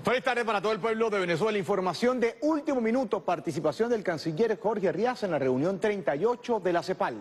Feliz tarde para todo el pueblo de Venezuela. Información de último minuto, participación del canciller Jorge Arriaza en la reunión 38 de la CEPAL.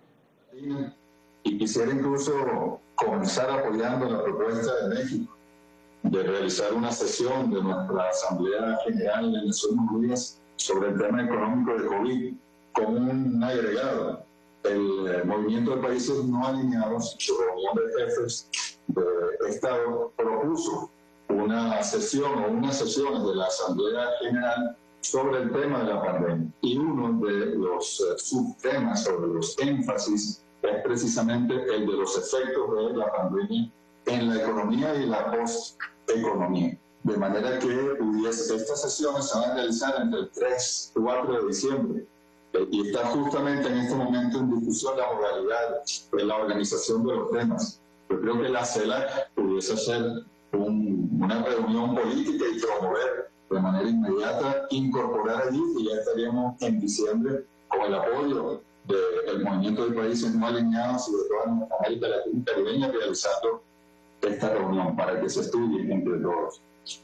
Y quisiera incluso comenzar apoyando la propuesta de México de realizar una sesión de nuestra Asamblea General de Naciones Unidas sobre el tema económico de COVID como un agregado. El movimiento de países no alineados, su reunión de jefes de Estado, propuso una sesión o unas sesiones de la Asamblea General sobre el tema de la pandemia. Y uno de los subtemas, sobre los énfasis, es precisamente el de los efectos de la pandemia en la economía y la posteconomía. De manera que estas sesiones se van a realizar entre el 3 y 4 de diciembre. Y está justamente en este momento en discusión la modalidad de la organización de los temas. Yo creo que la CELAC pudiese ser una reunión política y promover de manera inmediata, incorporar allí, y ya estaríamos en diciembre con el apoyo del movimiento de países no alineados y de toda América Latina y Caribeña realizando esta reunión para que se estudie entre todos.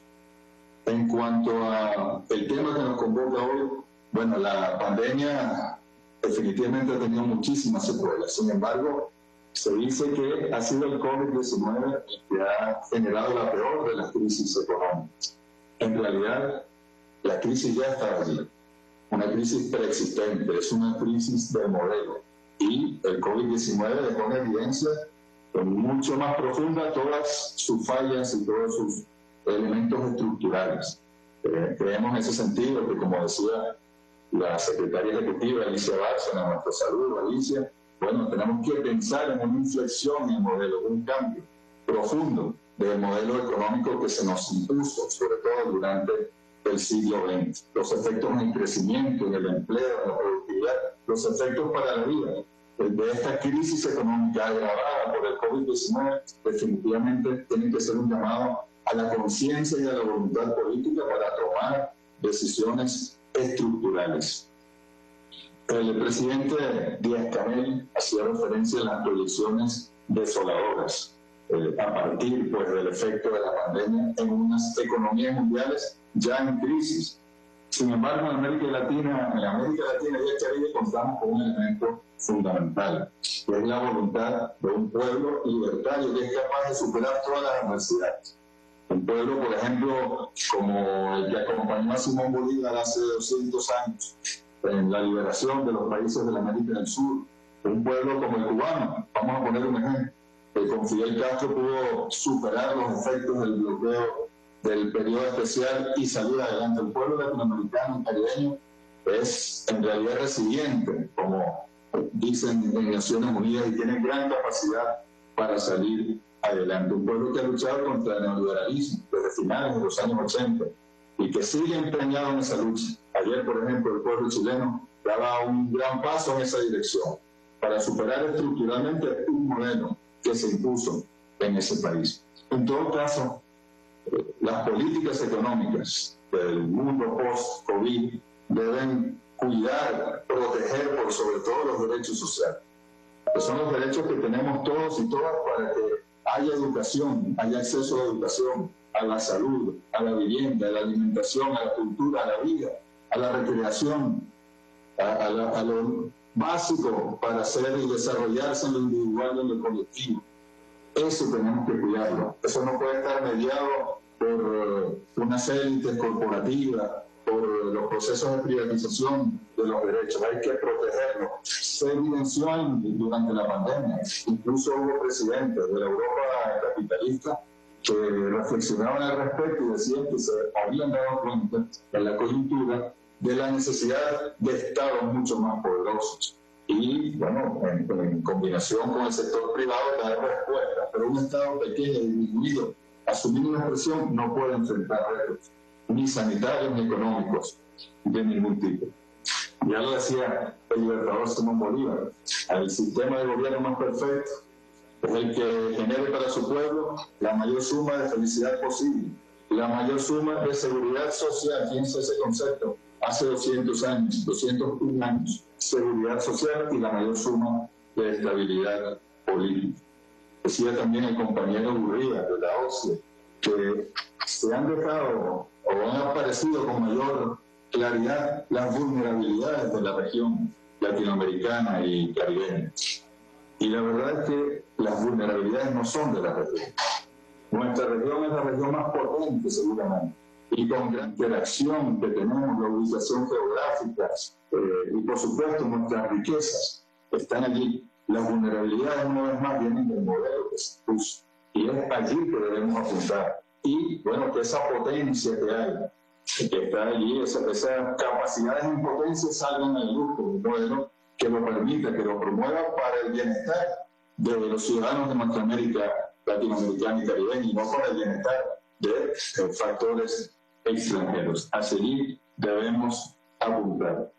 En cuanto al tema que nos convoca hoy, bueno, la pandemia definitivamente ha tenido muchísimas secuelas. Sin embargo, se dice que ha sido el COVID-19 que ha generado la peor de las crisis económicas. En realidad, la crisis ya estaba allí. Una crisis preexistente, es una crisis de modelo. Y el COVID-19 dejó en evidencia mucho más profunda todas sus fallas y todos sus elementos estructurales. Creemos en ese sentido que, como decía la secretaria ejecutiva Alicia Bárcena, nuestra salud, Alicia, bueno, tenemos que pensar en una inflexión en el modelo, un cambio profundo del modelo económico que se nos impuso, sobre todo durante el siglo XX. Los efectos en el crecimiento, en el empleo, en la productividad, los efectos para la vida de esta crisis económica agravada por el COVID-19 definitivamente tienen que ser un llamado a la conciencia y a la voluntad política para tomar decisiones estructurales. El presidente Díaz-Canel hacía referencia a las proyecciones desoladoras a partir del efecto de la pandemia en unas economías mundiales ya en crisis. Sin embargo, en América Latina y el Caribe contamos con un elemento fundamental, que es la voluntad de un pueblo libertario que es capaz de superar todas las adversidades. Un pueblo, por ejemplo, como el que acompañó a Simón Bolívar hace 200 años en la liberación de los países de la América del Sur. Un pueblo como el cubano, vamos a poner un ejemplo, que con Fidel Castro pudo superar los efectos del bloqueo del periodo especial y salir adelante. El pueblo latinoamericano y caribeño es en realidad resiliente, como dicen en Naciones Unidas, y tiene gran capacidad para salir adelante. Un pueblo que ha luchado contra el neoliberalismo desde finales de los años 80 y que sigue empeñado en esa lucha. Ayer, por ejemplo, el pueblo chileno daba un gran paso en esa dirección para superar estructuralmente un modelo que se impuso en ese país. En todo caso, las políticas económicas del mundo post-COVID deben cuidar, proteger por sobre todo los derechos sociales, que son los derechos que tenemos todos y todas para que haya educación, haya acceso a la educación, a la salud, a la vivienda, a la alimentación, a la cultura, a la vida, a la recreación, a lo básico para hacer y desarrollarse en lo individual y en lo colectivo. Eso tenemos que cuidarlo. Eso no puede estar mediado por unas élites corporativas, por los procesos de privatización de los derechos. Hay que protegerlo. Se evidenció durante la pandemia. Incluso hubo presidentes de la Europa capitalista que reflexionaban al respecto y decían que se habían dado cuenta en la coyuntura de la necesidad de estados mucho más poderosos. Y, bueno, en combinación con el sector privado, dar respuesta. Pero un estado pequeño y disminuido, asumir una presión, no puede enfrentar retos, ni sanitarios ni económicos, de ningún tipo. Ya lo decía el libertador Simón Bolívar, el sistema de gobierno más perfecto es el que genere para su pueblo la mayor suma de felicidad posible, la mayor suma de seguridad social. Fíjense ese concepto, hace 200 años, 201 años, seguridad social y la mayor suma de estabilidad política. Decía también el compañero Gurría de la OCDE que se han dejado o han aparecido con mayor claridad las vulnerabilidades de la región latinoamericana y caribeña. Y la verdad es que las vulnerabilidades no son de la región. Nuestra región es la región más potente, seguramente, y con gran interacción que tenemos, la ubicación geográfica y, por supuesto, nuestras riquezas están allí. Las vulnerabilidades, una vez más, vienen del modelo que se puso, y es allí que debemos apuntar. Y, bueno, que esa potencia que hay, que está allí, esas capacidades en potencia salgan al luz con un modelo que lo permita, que lo promueva para el bienestar de los ciudadanos de nuestra América latinoamericana y caribeña, y no para el bienestar de factores extranjeros. Hacia allí debemos apuntar.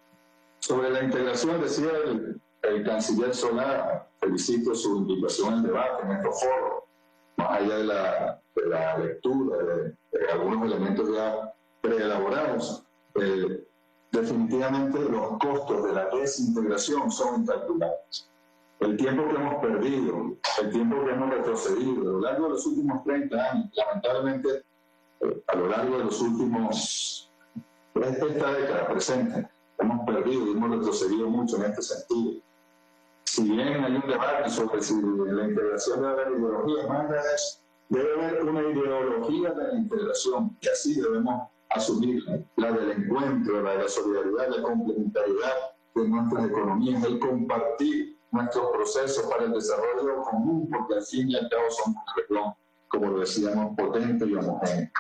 Sobre la integración, decía el canciller Solá, felicito su invitación al debate en estos foros, más allá de la lectura de algunos elementos ya preelaborados. Definitivamente los costos de la desintegración son incalculables. El tiempo que hemos perdido, el tiempo que hemos retrocedido a lo largo de los últimos 30 años, lamentablemente a lo largo de los últimos, esta década presente, hemos perdido y hemos retrocedido mucho en este sentido. Si bien hay un debate sobre si la integración debe haber ideología, más de eso, debe haber una ideología de la integración, y así debemos asumir la del encuentro, la de la solidaridad, la complementariedad de nuestras economías, el compartir nuestros procesos para el desarrollo común, porque al fin y al cabo somos una región, como lo decíamos, potente y homogénea.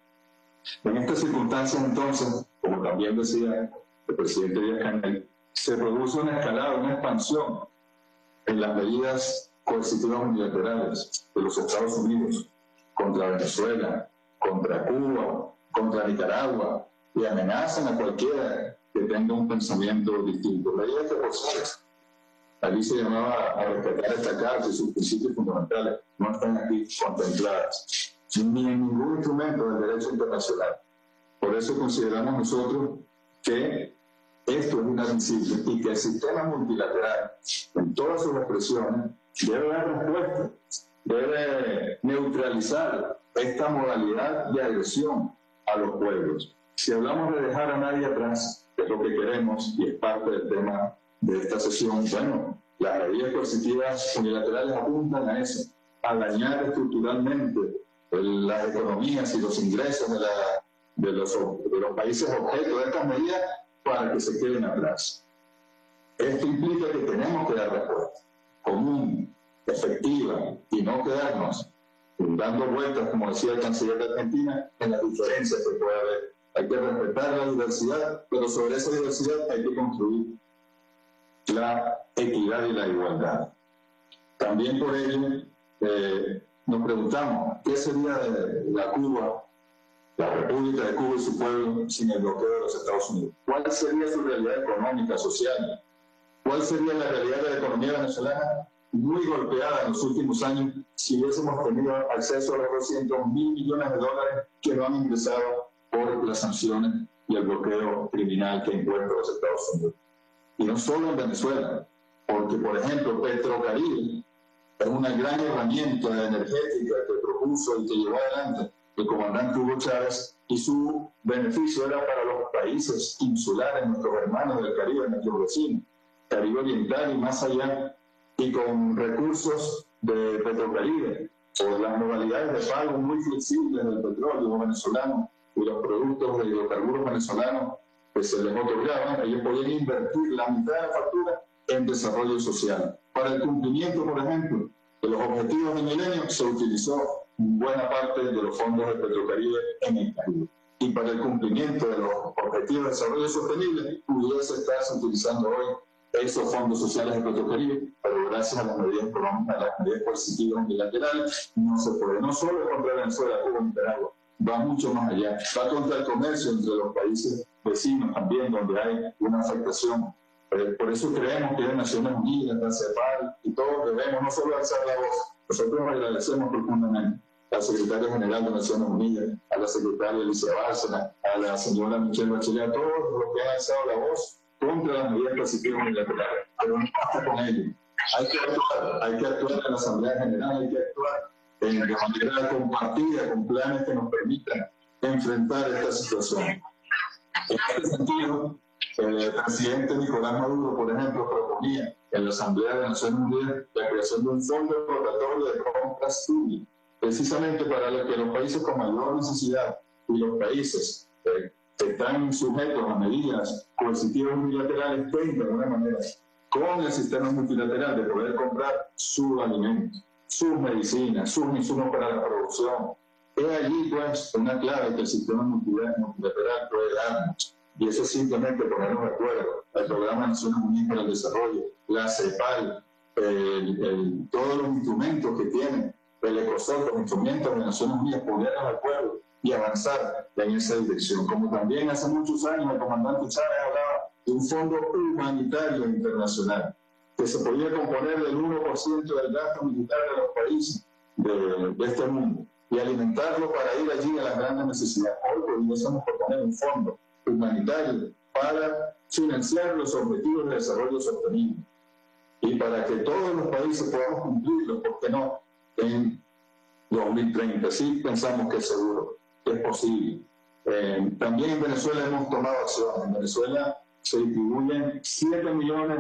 En estas circunstancias, entonces, como también decía el presidente Díaz-Canel, se produce una escalada, una expansión en las medidas coercitivas unilaterales de los Estados Unidos contra Venezuela, contra Cuba, contra Nicaragua, y amenazan a cualquiera que tenga un pensamiento distinto. Medidas que, por cierto, allí se llamaba a respetar esta carta y sus principios fundamentales, no están aquí contempladas, ni en ningún instrumento del derecho internacional. Por eso consideramos nosotros que esto es inadmisible y que el sistema multilateral, en todas sus expresiones, debe dar respuesta, debe neutralizar esta modalidad de agresión a los pueblos. Si hablamos de dejar a nadie atrás, es lo que queremos y es parte del tema de esta sesión, bueno, las medidas coercitivas unilaterales apuntan a eso, a dañar estructuralmente las economías y los ingresos de los países objeto de estas medidas para que se queden atrás. Esto implica que tenemos que dar respuesta común, efectiva, y no quedarnos dando vueltas, como decía el canciller de Argentina, en las diferencias que puede haber. Hay que respetar la diversidad, pero sobre esa diversidad hay que construir la equidad y la igualdad. También por ello nos preguntamos, ¿qué sería de la Cuba, la República de Cuba y su pueblo sin el bloqueo de los Estados Unidos? ¿Cuál sería su realidad económica, social? ¿Cuál sería la realidad de la economía venezolana, muy golpeada en los últimos años, si hubiésemos tenido acceso a los 200.000 millones de dólares que no han ingresado por las sanciones y el bloqueo criminal que impuestan los Estados Unidos? Y no solo en Venezuela, porque, por ejemplo, Petrocaribe es una gran herramienta energética que propuso y que llevó adelante el comandante Hugo Chávez, y su beneficio era para los países insulares, nuestros hermanos del Caribe, nuestros vecinos, Caribe Oriental y más allá, y con recursos de Petrocaribe, o las modalidades de pago muy flexibles del petróleo venezolano y los productos de hidrocarburos venezolanos que se les otorgaban, ellos podían invertir la mitad de la factura en desarrollo social. Para el cumplimiento, por ejemplo, de los objetivos de milenio, se utilizó buena parte de los fondos de Petrocaribe en el Caribe. Y para el cumplimiento de los objetivos de desarrollo sostenible, pudiese estarse utilizando hoy esos fondos sociales de Petrocaribe, pero gracias a las medidas económicas, a las medidas coercitivas unilaterales, no se puede. No solo contra Venezuela, Cuba y Nicaragua, va mucho más allá. Va contra el comercio entre los países vecinos también, donde hay una afectación. Por eso creemos que en Naciones Unidas, la CEPAL y todos debemos no solo alzar la voz. Nosotros agradecemos profundamente al secretario general de Naciones Unidas, a la secretaria Alicia Bárcena, a la señora Michelle Bachelet, a todos los que han alzado la voz contra las medidas coercitivas unilaterales. Pero no basta con ello. Hay que actuar en la Asamblea General, hay que actuar de manera compartida, con planes que nos permitan enfrentar esta situación. En este sentido, el presidente Nicolás Maduro, por ejemplo, proponía en la Asamblea de Naciones Unidas la creación de un fondo rotatorio de compras públicas, precisamente para que los países con mayor necesidad y los países que están sujetos a medidas coercitivas unilaterales tengan de alguna manera con el sistema multilateral de poder comprar sus alimentos, sus medicinas, sus insumos para la producción. Es allí, pues, una clave que el sistema multilateral puede darnos. Y eso es simplemente ponernos de acuerdo. El Programa de Naciones Unidas para el Desarrollo, la CEPAL, todos los instrumentos que tiene el ECOSOC, los instrumentos de Naciones Unidas, ponernos de acuerdo y avanzar en esa dirección. Como también hace muchos años el comandante Chávez hablaba de un fondo humanitario internacional que se podía componer del 1% del gasto militar de los países de este mundo y alimentarlo para ir allí a las grandes necesidades. Hoy podríamos proponer un fondo humanitario para financiar los objetivos de desarrollo sostenible y para que todos los países podamos cumplirlos, ¿por qué no? En 2030, sí pensamos que es seguro, que es posible. También en Venezuela hemos tomado acción. En Venezuela se distribuyen 7 millones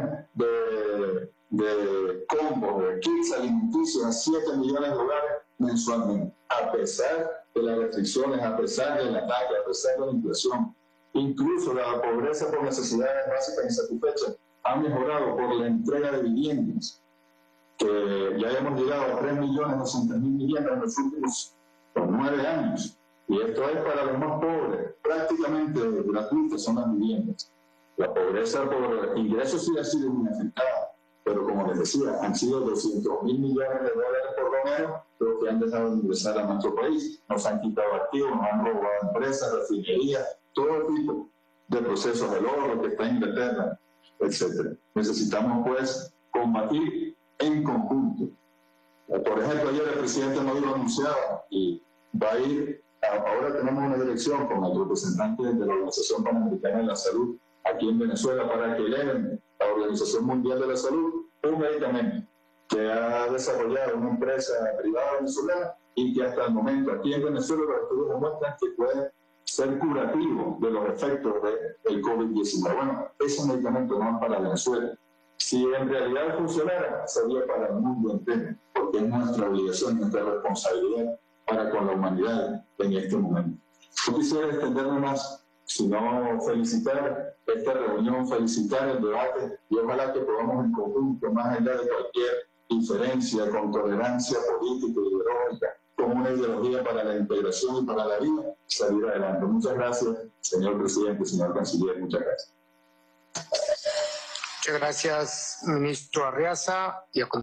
de combos, de kits alimenticios a 7 millones de hogares mensualmente, a pesar de las restricciones, a pesar del ataque, a pesar de la inflación. Incluso la pobreza por necesidades básicas insatisfechas ha mejorado por la entrega de viviendas, que ya hemos llegado a 3.200.000 viviendas en los últimos 9 años. Y esto es para los más pobres, prácticamente gratuitas son las viviendas. La pobreza por ingresos sí ha sido muy afectada, pero como les decía, han sido 200.000 millones de dólares por lo menos los que han dejado de ingresar a nuestro país. Nos han quitado activos, nos han robado empresas, refinerías, todo tipo de procesos del oro que está en Inglaterra, etc. Necesitamos, pues, combatir en conjunto. Por ejemplo, ayer el presidente Maduro anunciaba y va a ir, ahora tenemos una dirección con el representante de la Organización Panamericana de la Salud aquí en Venezuela para que eleven a la Organización Mundial de la Salud un medicamento que ha desarrollado una empresa privada venezolana y que hasta el momento aquí en Venezuela los estudios demuestran que puede ser curativo de los efectos del COVID-19. Bueno, ese medicamento no es para Venezuela. Si en realidad funcionara, sería para el mundo entero, porque es nuestra obligación, nuestra responsabilidad para con la humanidad en este momento. No quisiera extenderme más, sino felicitar esta reunión, felicitar el debate y ojalá que podamos en conjunto, más allá de cualquier diferencia, con tolerancia política y ideológica, con una ideología para la integración y para la vida, salir adelante. Muchas gracias, señor presidente, señor canciller, muchas gracias. Muchas gracias, ministro Arriaza. Y a